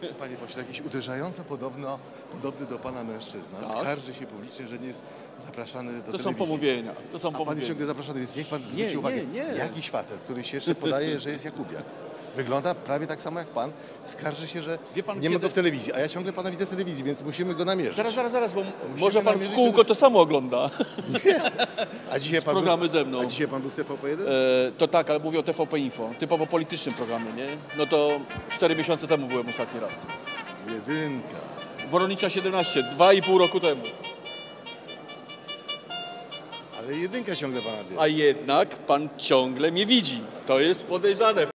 Panie pośle, jakiś uderzająco podobny do pana mężczyzna Tak. skarży się publicznie, że nie jest zapraszany do telewizji. To są pomówienia. A pan jest ciągle zapraszany, więc niech pan zwróci uwagę. Jakiś facet, który się jeszcze podaje, że jest Jakubiak. Wygląda prawie tak samo jak pan. Skarży się, że nie ma go w telewizji, a ja ciągle pana widzę w telewizji, więc musimy go namierzyć. Zaraz, bo może pan w kółko to samo ogląda. Nie. A dzisiaj pan programy ze mną. A dzisiaj pan był w TVP1? To tak, ale mówię o TVP Info. Typowo politycznym programie, nie? No to 4 miesiące temu byłem ostatni raz. Jedynka. Woronicza 17, 2,5 roku temu. Ale jedynka ciągle pana bierze. A jednak pan ciągle mnie widzi. To jest podejrzane.